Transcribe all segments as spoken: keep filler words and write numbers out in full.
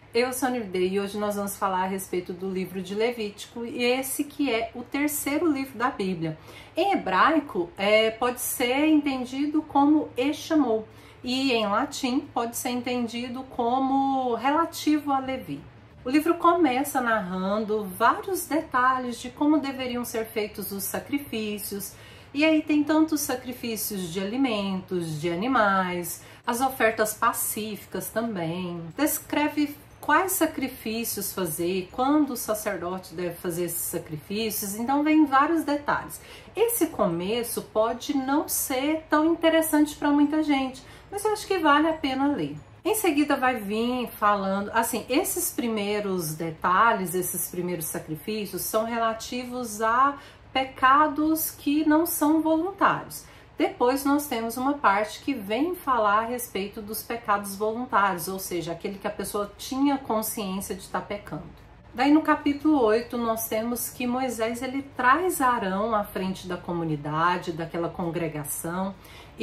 Eu sou a Nivdei e hoje nós vamos falar a respeito do livro de Levítico, e esse que é o terceiro livro da Bíblia. Em hebraico, é, pode ser entendido como E chamou, e em latim pode ser entendido como relativo a Levi. O livro começa narrando vários detalhes de como deveriam ser feitos os sacrifícios, e aí tem tantos sacrifícios de alimentos, de animais, as ofertas pacíficas também. Descreve quais sacrifícios fazer, quando o sacerdote deve fazer esses sacrifícios, então vem vários detalhes. Esse começo pode não ser tão interessante para muita gente, mas eu acho que vale a pena ler. Em seguida vai vir falando, assim, esses primeiros detalhes, esses primeiros sacrifícios são relativos a pecados que não são voluntários. Depois nós temos uma parte que vem falar a respeito dos pecados voluntários, ou seja, aquele que a pessoa tinha consciência de estar pecando. Daí no capítulo oito nós temos que Moisés ele traz Arão à frente da comunidade, daquela congregação,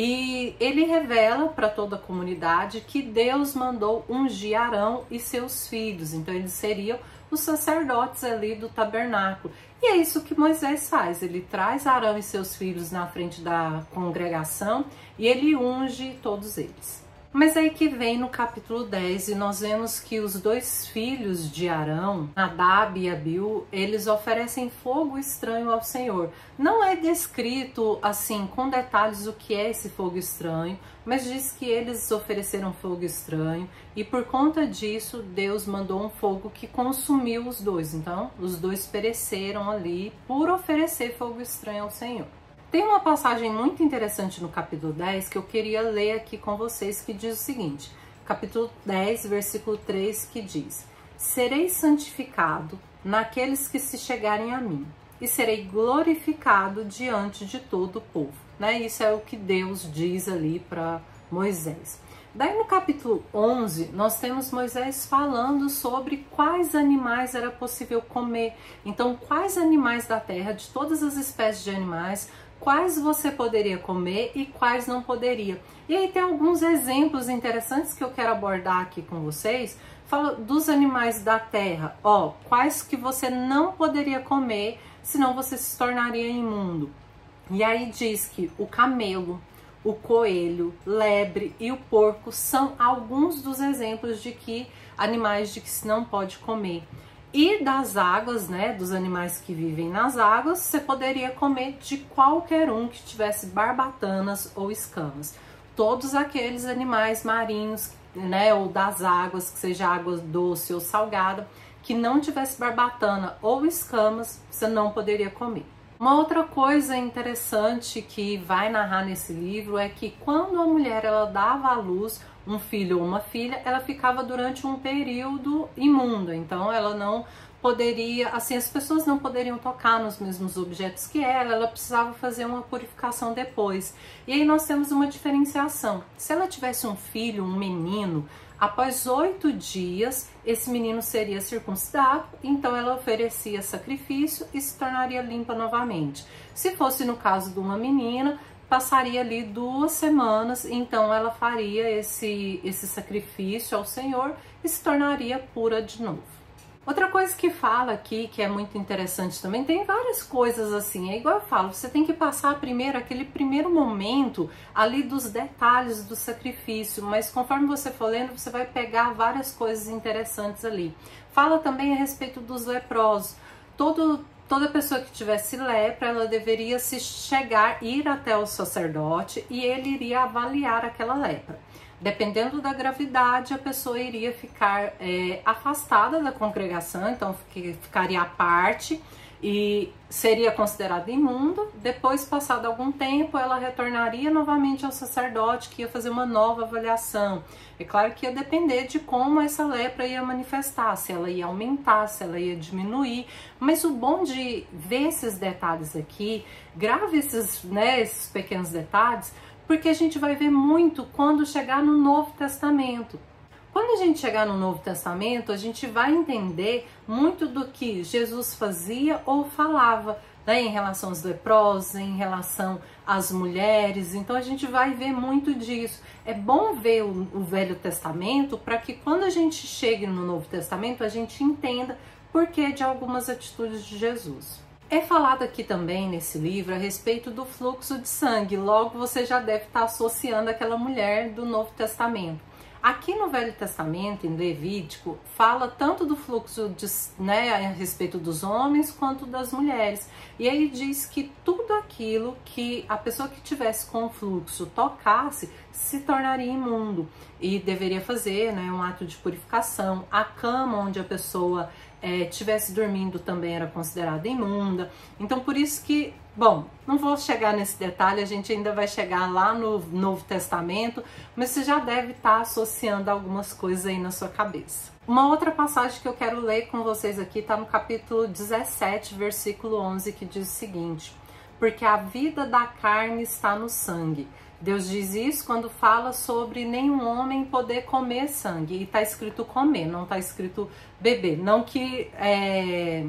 e ele revela para toda a comunidade que Deus mandou ungir Arão e seus filhos, então eles seriam os sacerdotes ali do tabernáculo. E é isso que Moisés faz, ele traz Arão e seus filhos na frente da congregação e ele unge todos eles. Mas aí que vem no capítulo dez e nós vemos que os dois filhos de Arão, Nadab e Abiú, eles oferecem fogo estranho ao Senhor. Não é descrito assim com detalhes o que é esse fogo estranho, mas diz que eles ofereceram fogo estranho e por conta disso Deus mandou um fogo que consumiu os dois. Então os dois pereceram ali por oferecer fogo estranho ao Senhor. Tem uma passagem muito interessante no capítulo dez que eu queria ler aqui com vocês, que diz o seguinte, capítulo dez, versículo três, que diz: serei santificado naqueles que se chegarem a mim, e serei glorificado diante de todo o povo. Né? Isso é o que Deus diz ali para Moisés. Daí no capítulo onze, nós temos Moisés falando sobre quais animais era possível comer. Então, quais animais da terra, de todas as espécies de animais, quais você poderia comer e quais não poderia. E aí tem alguns exemplos interessantes que eu quero abordar aqui com vocês. Fala dos animais da terra, ó, quais que você não poderia comer, senão você se tornaria imundo. E aí diz que o camelo, o coelho, lebre e o porco são alguns dos exemplos de que animais de que se não pode comer. E das águas, né, dos animais que vivem nas águas, você poderia comer de qualquer um que tivesse barbatanas ou escamas. Todos aqueles animais marinhos, né, ou das águas, que seja água doce ou salgada, que não tivesse barbatana ou escamas, você não poderia comer. Uma outra coisa interessante que vai narrar nesse livro é que quando a mulher ela dava à luz um filho ou uma filha, ela ficava durante um período imunda, então ela não poderia, assim, as pessoas não poderiam tocar nos mesmos objetos que ela, ela precisava fazer uma purificação depois. E aí nós temos uma diferenciação. Se ela tivesse um filho, um menino, após oito dias, esse menino seria circuncidado, então ela oferecia sacrifício e se tornaria limpa novamente. Se fosse no caso de uma menina, passaria ali duas semanas, então ela faria esse, esse sacrifício ao Senhor e se tornaria pura de novo. Outra coisa que fala aqui, que é muito interessante também, tem várias coisas assim, é igual eu falo, você tem que passar primeiro aquele primeiro momento ali dos detalhes do sacrifício, mas conforme você for lendo, você vai pegar várias coisas interessantes ali. Fala também a respeito dos leprosos. Todo, toda pessoa que tivesse lepra, ela deveria se chegar, ir até o sacerdote e ele iria avaliar aquela lepra. Dependendo da gravidade, a pessoa iria ficar é, afastada da congregação, então ficaria à parte e seria considerada imunda. Depois, passado algum tempo, ela retornaria novamente ao sacerdote, que ia fazer uma nova avaliação. É claro que ia depender de como essa lepra ia manifestar, se ela ia aumentar, se ela ia diminuir. Mas o bom de ver esses detalhes aqui, grave esses, né, esses pequenos detalhes, porque a gente vai ver muito quando chegar no Novo Testamento. Quando a gente chegar no Novo Testamento, a gente vai entender muito do que Jesus fazia ou falava, né, em relação aos leprosos, em relação às mulheres. Então a gente vai ver muito disso. É bom ver o, o Velho Testamento para que quando a gente chegue no Novo Testamento, a gente entenda por que de algumas atitudes de Jesus. É falado aqui também nesse livro a respeito do fluxo de sangue. Logo você já deve estar associando aquela mulher do Novo Testamento. Aqui no Velho Testamento, em Levítico, fala tanto do fluxo de, né, a respeito dos homens quanto das mulheres. E aí diz que tudo aquilo que a pessoa que tivesse com o fluxo tocasse se tornaria imundo e deveria fazer, né, um ato de purificação. A cama onde a pessoa estivesse é, dormindo também era considerada imunda. Então por isso que, bom, não vou chegar nesse detalhe, a gente ainda vai chegar lá no Novo Testamento, mas você já deve estar associando algumas coisas aí na sua cabeça. Uma outra passagem que eu quero ler com vocês aqui está no capítulo dezessete, versículo onze, que diz o seguinte: porque a vida da carne está no sangue. Deus diz isso quando fala sobre nenhum homem poder comer sangue. E está escrito comer, não está escrito beber. Não que, é,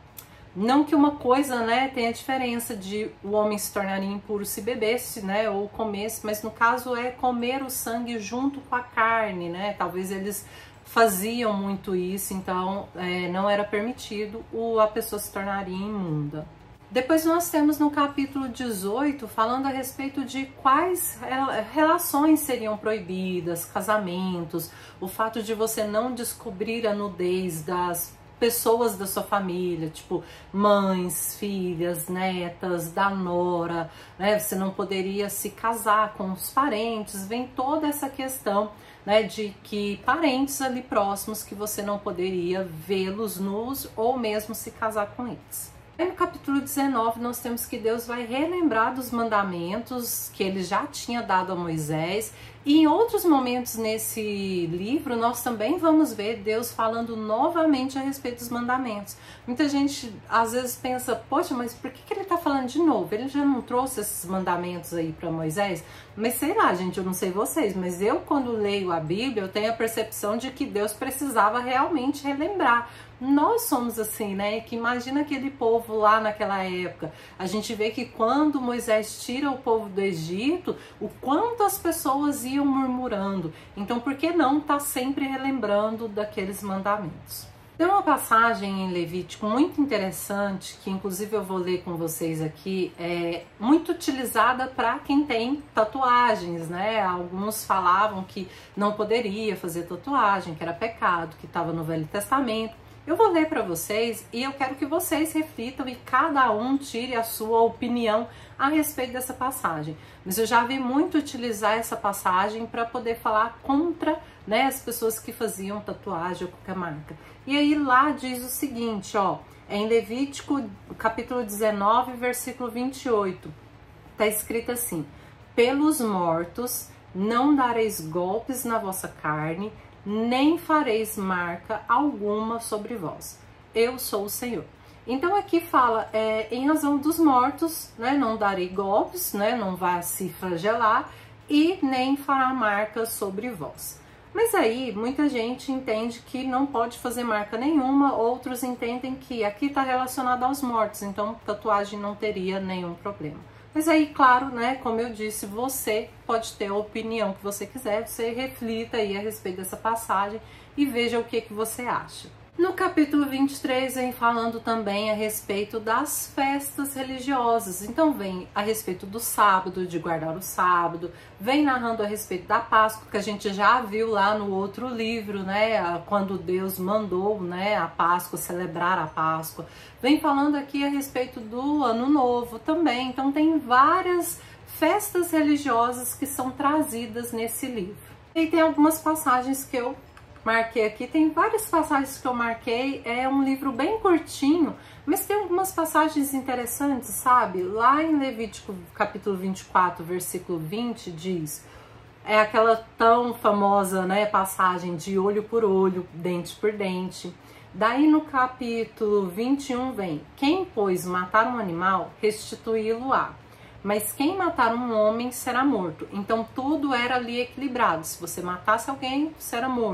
não que uma coisa, né, tenha diferença de o homem se tornaria impuro se bebesse, né, ou comesse, mas no caso é comer o sangue junto com a carne, né? Talvez eles faziam muito isso, então é, não era permitido, ou a pessoa se tornaria imunda. Depois nós temos no capítulo dezoito falando a respeito de quais relações seriam proibidas, casamentos, o fato de você não descobrir a nudez das pessoas da sua família, tipo mães, filhas, netas, da nora, né? Você não poderia se casar com os parentes, vem toda essa questão, né, de que parentes ali próximos que você não poderia vê-los nus ou mesmo se casar com eles. Aí no capítulo dezenove nós temos que Deus vai relembrar dos mandamentos que ele já tinha dado a Moisés, e em outros momentos nesse livro nós também vamos ver Deus falando novamente a respeito dos mandamentos. Muita gente às vezes pensa, poxa, mas por que, que ele está falando de novo? Ele já não trouxe esses mandamentos aí para Moisés? Mas sei lá, gente, eu não sei vocês, mas eu quando leio a Bíblia eu tenho a percepção de que Deus precisava realmente relembrar. Nós somos assim, né? Que imagina aquele povo lá naquela época. A gente vê que quando Moisés tira o povo do Egito, o quanto as pessoas iam murmurando. Então, por que não estar sempre relembrando daqueles mandamentos? Tem uma passagem em Levítico muito interessante, que inclusive eu vou ler com vocês aqui, é muito utilizada para quem tem tatuagens, né? Alguns falavam que não poderia fazer tatuagem, que era pecado, que estava no Velho Testamento. Eu vou ler para vocês e eu quero que vocês reflitam e cada um tire a sua opinião a respeito dessa passagem. Mas eu já vi muito utilizar essa passagem para poder falar contra, né, as pessoas que faziam tatuagem ou qualquer marca. E aí lá diz o seguinte, ó, é em Levítico capítulo dezenove, versículo vinte e oito. Tá escrito assim: pelos mortos não dareis golpes na vossa carne, nem fareis marca alguma sobre vós. Eu sou o Senhor. Então aqui fala, é, em razão dos mortos, né, não darei golpes, né, não vá se flagelar, e nem fará marcas sobre vós. Mas aí muita gente entende que não pode fazer marca nenhuma, outros entendem que aqui está relacionado aos mortos, então tatuagem não teria nenhum problema. Mas aí, claro, né, como eu disse, você pode ter a opinião que você quiser, você reflita aí a respeito dessa passagem e veja o que, que você acha. No capítulo vinte e três vem falando também a respeito das festas religiosas. Então vem a respeito do sábado, de guardar o sábado, vem narrando a respeito da Páscoa, que a gente já viu lá no outro livro, né, quando Deus mandou, né, a Páscoa, celebrar a Páscoa. Vem falando aqui a respeito do Ano Novo também. Então tem várias festas religiosas que são trazidas nesse livro. E tem algumas passagens que eu marquei aqui, tem várias passagens que eu marquei, é um livro bem curtinho, mas tem algumas passagens interessantes, sabe? Lá em Levítico capítulo vinte e quatro, versículo vinte, diz, é aquela tão famosa, né, passagem de olho por olho, dente por dente. Daí no capítulo vinte e um vem, quem, pois, matar um animal, restituí-lo-á. Mas quem matar um homem será morto. Então tudo era ali equilibrado. Se você matasse alguém, você era morto.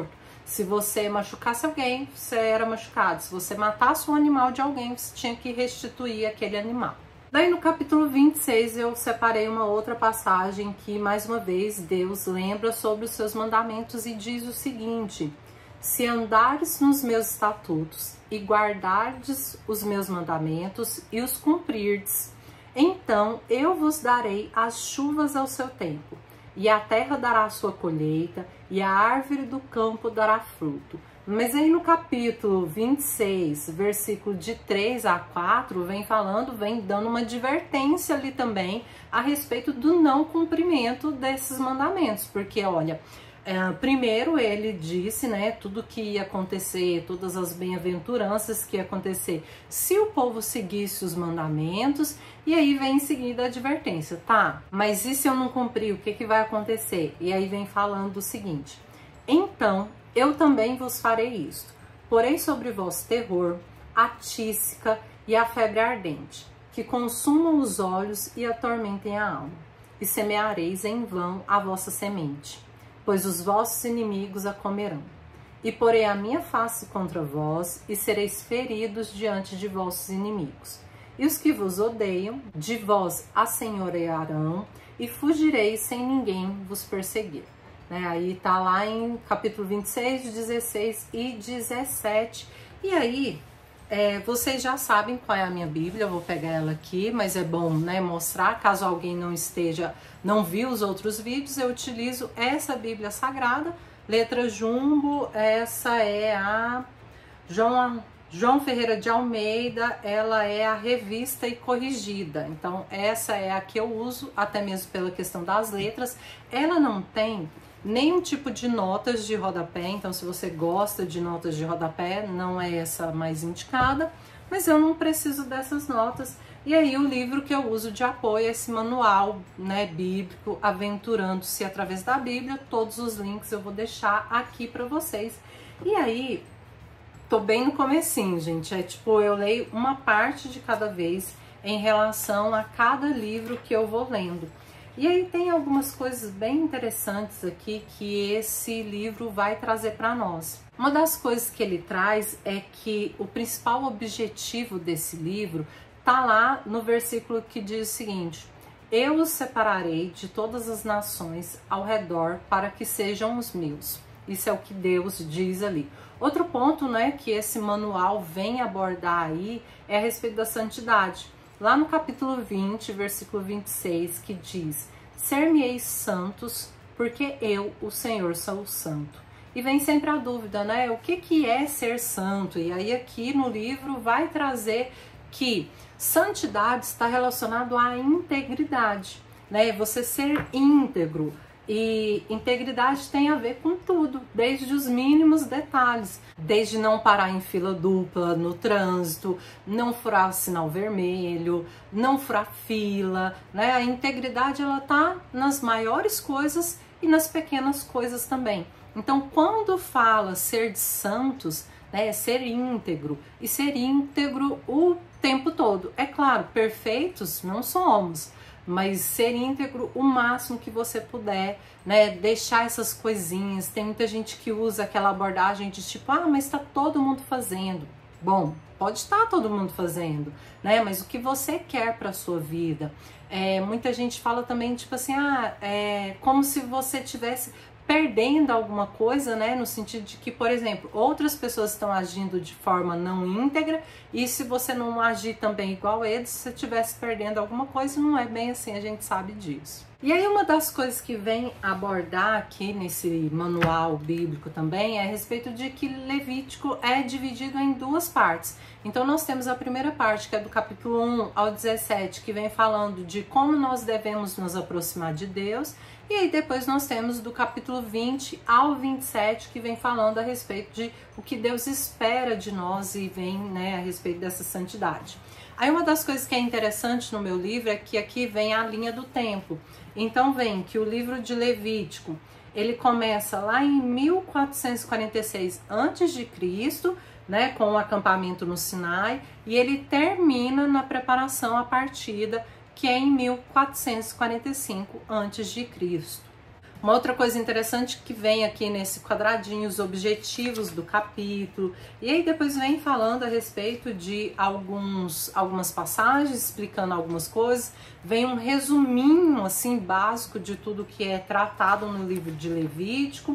Se você machucasse alguém, você era machucado. Se você matasse um animal de alguém, você tinha que restituir aquele animal. Daí no capítulo vinte e seis eu separei uma outra passagem que, mais uma vez, Deus lembra sobre os seus mandamentos e diz o seguinte: se andares nos meus estatutos e guardardes os meus mandamentos e os cumprirdes, então eu vos darei as chuvas ao seu tempo, e a terra dará a sua colheita, e a árvore do campo dará fruto. Mas aí no capítulo vinte e seis, versículo de três a quatro, vem falando, vem dando uma advertência ali também a respeito do não cumprimento desses mandamentos. Porque, olha, é, primeiro ele disse, né, tudo que ia acontecer, todas as bem-aventuranças que ia acontecer se o povo seguisse os mandamentos, e aí vem em seguida a advertência, tá? Mas e se eu não cumprir, o que que vai acontecer? E aí vem falando o seguinte: então eu também vos farei isto, porei sobre vós terror, a tísica e a febre ardente, que consumam os olhos e atormentem a alma, e semeareis em vão a vossa semente, pois os vossos inimigos a comerão. E porei a minha face contra vós, e sereis feridos diante de vossos inimigos. E os que vos odeiam, de vós assenhorearão, e fugireis sem ninguém vos perseguir. Né? Aí tá lá em capítulo vinte e seis, dezesseis e dezessete. E aí, é, vocês já sabem qual é a minha Bíblia, eu vou pegar ela aqui, mas é bom, né, mostrar, caso alguém não esteja, não viu os outros vídeos, eu utilizo essa Bíblia Sagrada, letra jumbo, essa é a João, João Ferreira de Almeida, ela é a revista e corrigida, então essa é a que eu uso, até mesmo pela questão das letras. Ela não tem nenhum tipo de notas de rodapé, então se você gosta de notas de rodapé, não é essa mais indicada, mas eu não preciso dessas notas. E aí o livro que eu uso de apoio é esse manual, né, bíblico, Aventurando-se através da Bíblia. Todos os links eu vou deixar aqui para vocês. E aí, tô bem no comecinho, gente, é tipo, eu leio uma parte de cada vez em relação a cada livro que eu vou lendo. E aí tem algumas coisas bem interessantes aqui que esse livro vai trazer para nós. Uma das coisas que ele traz é que o principal objetivo desse livro tá lá no versículo que diz o seguinte: eu os separarei de todas as nações ao redor para que sejam os meus. Isso é o que Deus diz ali. Outro ponto, né, que esse manual vem abordar aí é a respeito da santidade. Lá no capítulo vinte, versículo vinte e seis, que diz: ser-me-eis santos, porque eu, o Senhor, sou santo. E vem sempre a dúvida, né? O que, que é ser santo? E aí aqui no livro vai trazer que santidade está relacionado à integridade, né? Você ser íntegro. E integridade tem a ver com tudo, desde os mínimos detalhes, desde não parar em fila dupla no trânsito, não furar sinal vermelho, não furar fila, né? A integridade, ela tá nas maiores coisas e nas pequenas coisas também. Então, quando fala ser de santos, né, é ser íntegro, e ser íntegro o tempo todo. É claro, perfeitos não somos, mas ser íntegro o máximo que você puder, né? Deixar essas coisinhas. Tem muita gente que usa aquela abordagem de tipo, ah, mas tá todo mundo fazendo. Bom, pode estar todo mundo fazendo, né? Mas o que você quer para sua vida? É, muita gente fala também, tipo assim, ah, é como se você tivesse perdendo alguma coisa, né, no sentido de que, por exemplo, outras pessoas estão agindo de forma não íntegra, e se você não agir também igual eles, se você estivesse perdendo alguma coisa, não é bem assim, a gente sabe disso. E aí uma das coisas que vem abordar aqui nesse manual bíblico também é a respeito de que Levítico é dividido em duas partes. Então nós temos a primeira parte, que é do capítulo um ao dezessete, que vem falando de como nós devemos nos aproximar de Deus, e aí depois nós temos do capítulo vinte ao vinte e sete, que vem falando a respeito de o que Deus espera de nós e vem, né, a respeito dessa santidade. Aí uma das coisas que é interessante no meu livro é que aqui vem a linha do tempo. Então vem que o livro de Levítico, ele começa lá em mil quatrocentos e quarenta e seis antes de Cristo, né, com o acampamento no Sinai, e ele termina na preparação à partida, que é em mil quatrocentos e quarenta e cinco antes de Cristo. Uma outra coisa interessante que vem aqui nesse quadradinho, os objetivos do capítulo, e aí depois vem falando a respeito de alguns, algumas passagens, explicando algumas coisas, vem um resuminho assim básico de tudo que é tratado no livro de Levítico,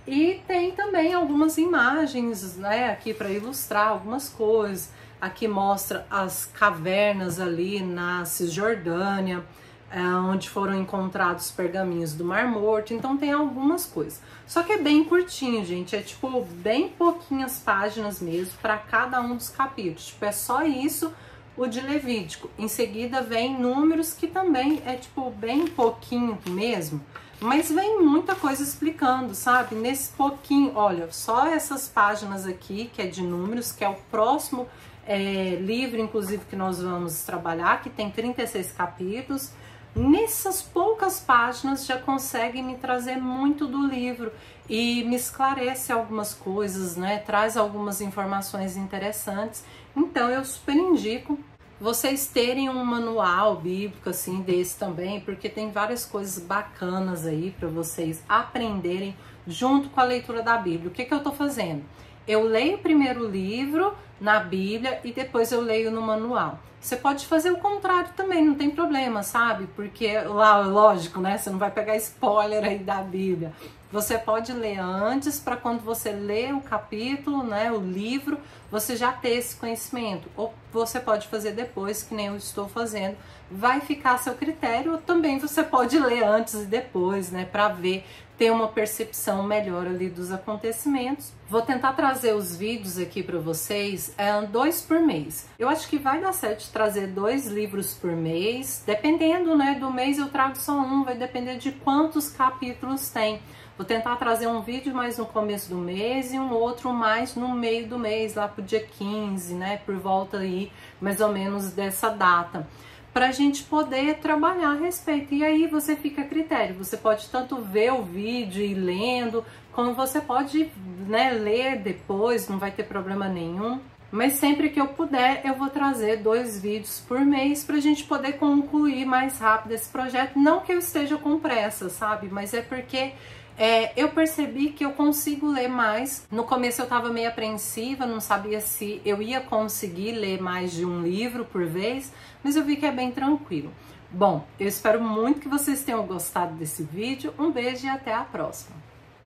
e tem também algumas imagens, né, aqui para ilustrar algumas coisas. Aqui mostra as cavernas ali na Cisjordânia, É, onde foram encontrados pergaminhos do Mar Morto, então tem algumas coisas. Só que é bem curtinho, gente, é tipo bem pouquinhas páginas mesmo para cada um dos capítulos, tipo, é só isso o de Levítico. Em seguida vem Números, que também é tipo bem pouquinho mesmo, mas vem muita coisa explicando, sabe? Nesse pouquinho, olha, só essas páginas aqui, que é de Números, que é o próximo é, livro, inclusive, que nós vamos trabalhar, que tem trinta e seis capítulos. Nessas poucas páginas já consegue me trazer muito do livro e me esclarece algumas coisas, né? Traz algumas informações interessantes. Então eu super indico vocês terem um manual bíblico assim desse também, porque tem várias coisas bacanas aí para vocês aprenderem junto com a leitura da Bíblia. O que que eu tô fazendo? Eu leio primeiro o livro na Bíblia e depois eu leio no manual. Você pode fazer o contrário também, não tem problema, sabe? Porque lá, lógico, né? Você não vai pegar spoiler aí da Bíblia. Você pode ler antes, para quando você lê o capítulo, né, o livro, você já ter esse conhecimento. Ou você pode fazer depois, que nem eu estou fazendo. Vai ficar a seu critério, ou também você pode ler antes e depois, né, para ver, ter uma percepção melhor ali dos acontecimentos. Vou tentar trazer os vídeos aqui para vocês, é, dois por mês. Eu acho que vai dar certo trazer dois livros por mês, dependendo, né, do mês eu trago só um, vai depender de quantos capítulos tem. Vou tentar trazer um vídeo mais no começo do mês e um outro mais no meio do mês, lá pro dia quinze, né, por volta aí, mais ou menos dessa data, para a gente poder trabalhar a respeito. E aí você fica a critério, você pode tanto ver o vídeo e ir lendo, como você pode, né, ler depois, não vai ter problema nenhum. Mas sempre que eu puder, eu vou trazer dois vídeos por mês para a gente poder concluir mais rápido esse projeto. Não que eu esteja com pressa, sabe? Mas é porque é, eu percebi que eu consigo ler mais. No começo eu estava meio apreensiva, não sabia se eu ia conseguir ler mais de um livro por vez, mas eu vi que é bem tranquilo. Bom, eu espero muito que vocês tenham gostado desse vídeo. Um beijo e até a próxima!